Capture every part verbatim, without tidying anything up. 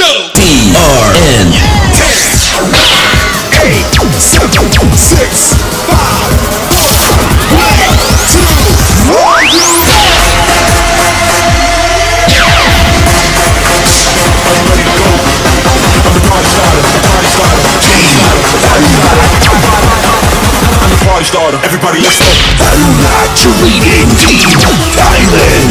go. D R N ten, eight, seven, six, five, four, three, two, one. I'm ready to go. I'm the party starter. The party starter. I'm the party starter. Everybody, let's go. I'm not cheerleading team Thailand.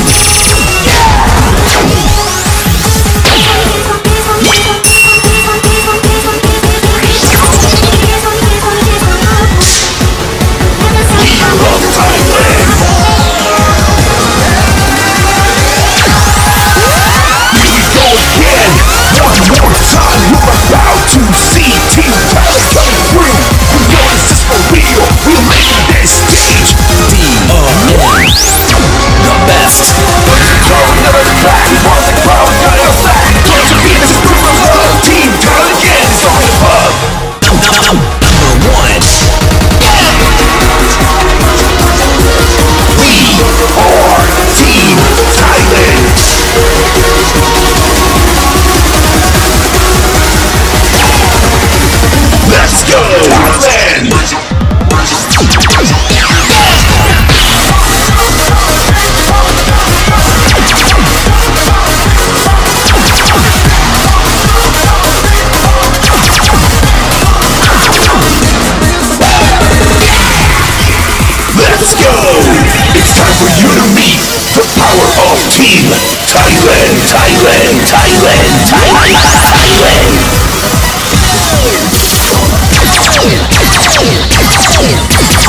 Team Thailand, Thailand, Thailand, Thailand, Thailand.